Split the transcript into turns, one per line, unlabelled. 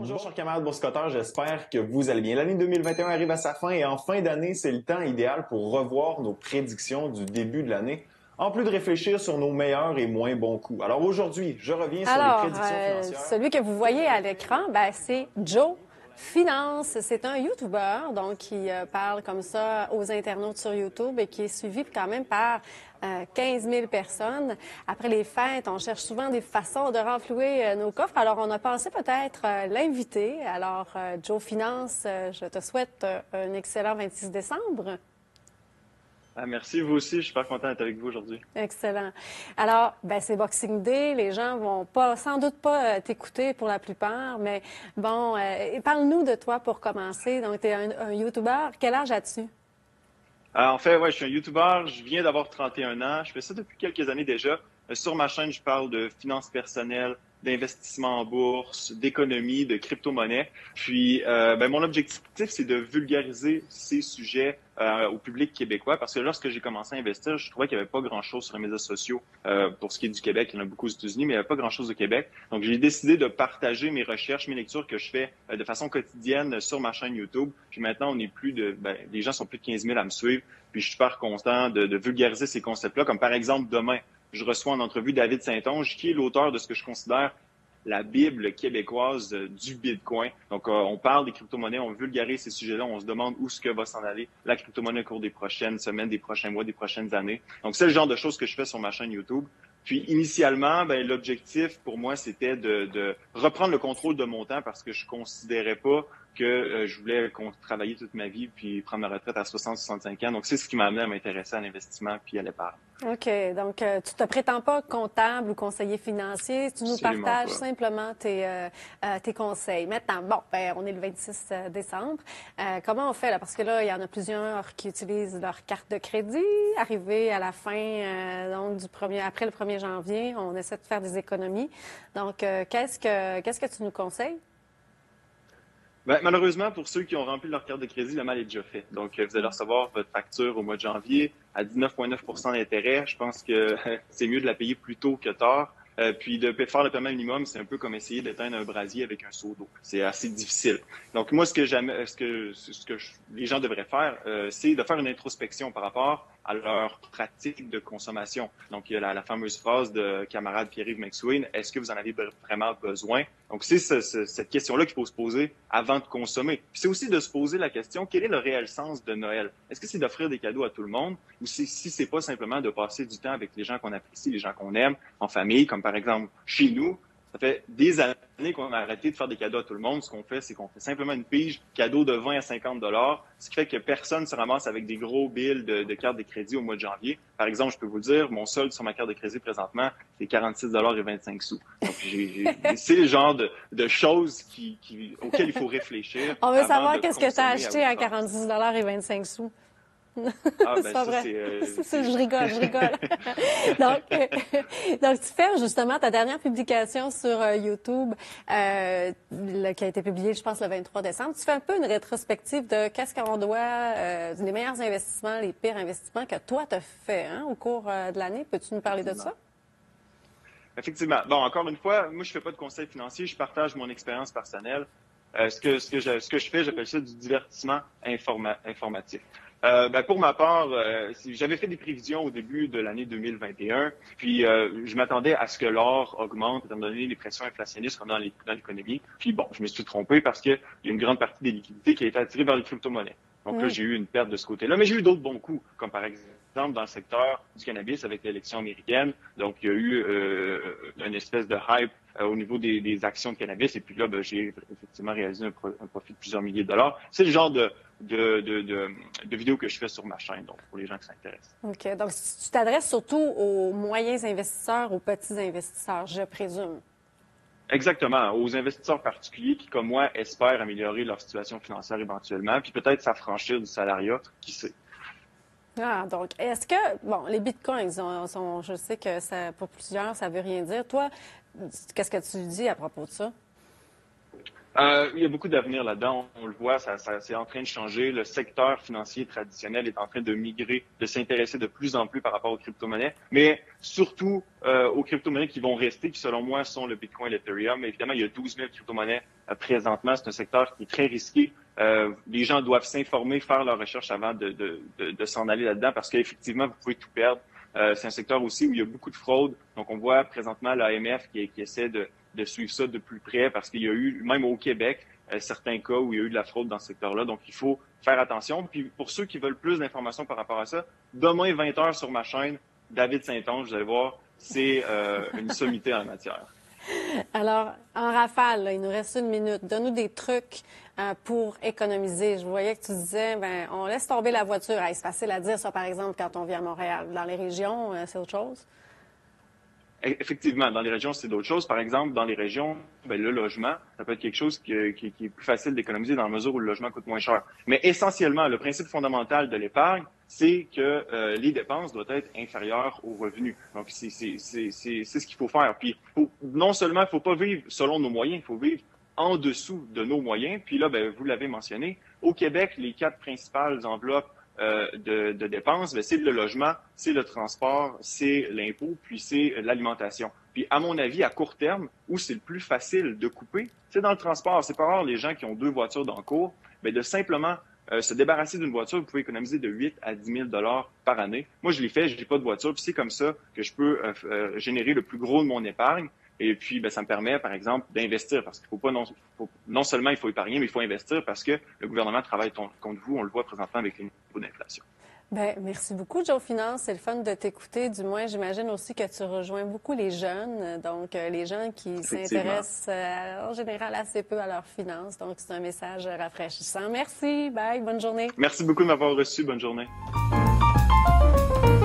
Bonjour, chers camarades boursicotteurs, j'espère que vous allez bien. L'année 2021 arrive à sa fin et en fin d'année, c'est le temps idéal pour revoir nos prédictions du début de l'année, en plus de réfléchir sur nos meilleurs et moins bons coups. Alors aujourd'hui, je reviens sur les prédictions financières.
Celui que vous voyez à l'écran, c'est Joe Finance. C'est un YouTuber, donc qui parle comme ça aux internautes sur YouTube et qui est suivi quand même par 15 000 personnes. Après les fêtes, on cherche souvent des façons de renflouer nos coffres. Alors, on a pensé peut-être l'inviter. Alors, Joe Finance, je te souhaite un excellent 26 décembre.
Merci, vous aussi. Je suis super content d'être avec vous aujourd'hui.
Excellent. Alors, c'est Boxing Day. Les gens vont sans doute pas t'écouter pour la plupart, mais bon, parle-nous de toi pour commencer. Donc, tu es un YouTuber. Quel âge as-tu?
En fait, je suis un YouTuber. Je viens d'avoir 31 ans. Je fais ça depuis quelques années déjà. Sur ma chaîne, je parle de finances personnelles, d'investissement en bourse, d'économie, de crypto-monnaie. Puis, mon objectif, c'est de vulgariser ces sujets au public québécois parce que lorsque j'ai commencé à investir, je trouvais qu'il n'y avait pas grand-chose sur les médias sociaux pour ce qui est du Québec. Il y en a beaucoup aux États-Unis, mais il n'y avait pas grand-chose au Québec. Donc, j'ai décidé de partager mes recherches, mes lectures que je fais de façon quotidienne sur ma chaîne YouTube. Puis maintenant, on est les gens sont plus de 15 000 à me suivre. Puis, je suis super content de vulgariser ces concepts-là. Comme par exemple, demain, je reçois en entrevue David Saint-Onge, qui est l'auteur de ce que je considère la Bible québécoise du Bitcoin. Donc, on parle des crypto-monnaies, on vulgarise ces sujets-là, on se demande où ce que va s'en aller la crypto-monnaie au cours des prochaines semaines, des prochains mois, des prochaines années. Donc, c'est le genre de choses que je fais sur ma chaîne YouTube. Puis, initialement, l'objectif pour moi, c'était de reprendre le contrôle de mon temps parce que je considérais pas que je voulais travailler toute ma vie puis prendre ma retraite à 60-65 ans. Donc, c'est ce qui m'a amené à m'intéresser à l'investissement puis à l'épargne.
OK. Donc, tu te prétends pas comptable ou conseiller financier. Tu nous
Absolument
partages
pas.
simplement tes conseils. Maintenant, on est le 26 décembre. Comment on fait là? Parce que là, il y en a plusieurs qui utilisent leur carte de crédit. Arrivé à la fin, donc après le 1er janvier, on essaie de faire des économies. Donc, qu'est-ce que tu nous conseilles?
Malheureusement, pour ceux qui ont rempli leur carte de crédit, le mal est déjà fait. Donc, vous allez recevoir votre facture au mois de janvier à 19,9 % d'intérêt. Je pense que c'est mieux de la payer plus tôt que tard. Puis de faire le paiement minimum, c'est un peu comme essayer d'éteindre un brasier avec un seau d'eau. C'est assez difficile. Donc, moi, ce que les gens devraient faire, c'est de faire une introspection par rapport à leur pratique de consommation. Donc, il y a la fameuse phrase de camarade Pierre-Yves McSween, est-ce que vous en avez vraiment besoin? Donc, c'est cette question-là qu'il faut se poser avant de consommer. Puis c'est aussi de se poser la question, quel est le réel sens de Noël? Est-ce que c'est d'offrir des cadeaux à tout le monde ou si c'est pas simplement de passer du temps avec les gens qu'on apprécie, les gens qu'on aime, en famille, comme par exemple chez nous? Ça fait des années qu'on a arrêté de faire des cadeaux à tout le monde. Ce qu'on fait, c'est qu'on fait simplement une pige cadeau de 20 à 50 $, ce qui fait que personne se ramasse avec des gros bills de carte de crédit au mois de janvier. Par exemple, je peux vous dire, mon solde sur ma carte de crédit présentement, c'est 46,25 $. Donc, c'est le genre de choses auxquelles il faut réfléchir.
On veut savoir qu'est-ce que tu as acheté à 46,25 $. C'est pas vrai. Je rigole. Donc, tu fais justement ta dernière publication sur YouTube qui a été publiée, je pense, le 23 décembre. Tu fais un peu une rétrospective de qu'est-ce qu'on doit, les meilleurs investissements, les pires investissements que toi, tu as fait au cours de l'année. Peux-tu nous parler de ça?
Effectivement. Bon, encore une fois, moi, je fais pas de conseils financiers. Je partage mon expérience personnelle. Ce que je fais, j'appelle ça du divertissement informatif. Pour ma part, j'avais fait des prévisions au début de l'année 2021, puis je m'attendais à ce que l'or augmente étant donné les pressions inflationnistes qu'on a dans l'économie. Puis bon, je me suis trompé parce qu'il y a une grande partie des liquidités qui a été attirée vers les crypto-monnaies. Donc là, j'ai eu une perte de ce côté-là, mais j'ai eu d'autres bons coups, comme par exemple dans le secteur du cannabis avec l'élection américaine. Donc, il y a eu une espèce de hype au niveau des actions de cannabis. Et puis là, j'ai effectivement réalisé un profit de plusieurs milliers de dollars. C'est le genre de vidéos que je fais sur ma chaîne, donc pour les gens qui s'intéressent.
OK. Donc, tu t'adresses surtout aux moyens investisseurs, aux petits investisseurs, je présume.
Exactement. Aux investisseurs particuliers qui, comme moi, espèrent améliorer leur situation financière éventuellement, puis peut-être s'affranchir du salariat, qui sait.
Ah, donc, est-ce que, les bitcoins, je sais que pour plusieurs, ça veut rien dire. Toi, qu'est-ce que tu dis à propos de ça?
Il y a beaucoup d'avenir là-dedans. On le voit, ça c'est en train de changer. Le secteur financier traditionnel est en train de migrer, de s'intéresser de plus en plus par rapport aux crypto-monnaies, mais surtout aux crypto-monnaies qui vont rester, qui selon moi sont le Bitcoin et l'Ethereum. Évidemment, il y a 12 000 crypto-monnaies présentement. C'est un secteur qui est très risqué. Les gens doivent s'informer, faire leurs recherches avant de s'en aller là-dedans parce qu'effectivement, vous pouvez tout perdre. C'est un secteur aussi où il y a beaucoup de fraude. Donc, on voit présentement l'AMF qui essaie de suivre ça de plus près parce qu'il y a eu, même au Québec, certains cas où il y a eu de la fraude dans ce secteur-là. Donc, il faut faire attention. Puis, pour ceux qui veulent plus d'informations par rapport à ça, demain, 20h sur ma chaîne, David Saint-Onge, vous allez voir, c'est une sommité en la matière.
Alors, en rafale, là, il nous reste 1 minute. Donne-nous des trucs pour économiser. Je voyais que tu disais, on laisse tomber la voiture. Hey, c'est facile à dire ça, par exemple, quand on vit à Montréal. Dans les régions, c'est autre chose?
Effectivement, dans les régions, c'est d'autres choses. Par exemple, dans les régions, le logement, ça peut être quelque chose qui est plus facile d'économiser dans la mesure où le logement coûte moins cher. Mais essentiellement, le principe fondamental de l'épargne, c'est que les dépenses doivent être inférieures aux revenus. Donc, c'est ce qu'il faut faire. Puis, non seulement, il ne faut pas vivre selon nos moyens, il faut vivre en dessous de nos moyens. Puis là, vous l'avez mentionné, au Québec, les 4 principales enveloppes de dépenses, c'est le logement, c'est le transport, c'est l'impôt, puis c'est l'alimentation. Puis, à mon avis, à court terme, où c'est le plus facile de couper, c'est dans le transport. C'est pas rare les gens qui ont 2 voitures dans le cours, mais de simplement se débarrasser d'une voiture, vous pouvez économiser de 8 à 10 000 $ par année. Moi, je l'ai fait, je n'ai pas de voiture, puis c'est comme ça que je peux générer le plus gros de mon épargne. Et puis, ça me permet, par exemple, d'investir parce qu'il faut pas non seulement il faut épargner, mais il faut investir parce que le gouvernement travaille contre vous. On le voit présentement avec les niveaux d'inflation.
Merci beaucoup, Joe Finance. C'est le fun de t'écouter. Du moins, j'imagine aussi que tu rejoins beaucoup les jeunes, donc les gens qui s'intéressent en général assez peu à leurs finances. Donc, c'est un message rafraîchissant. Merci. Bye. Bonne journée.
Merci beaucoup de m'avoir reçu. Bonne journée.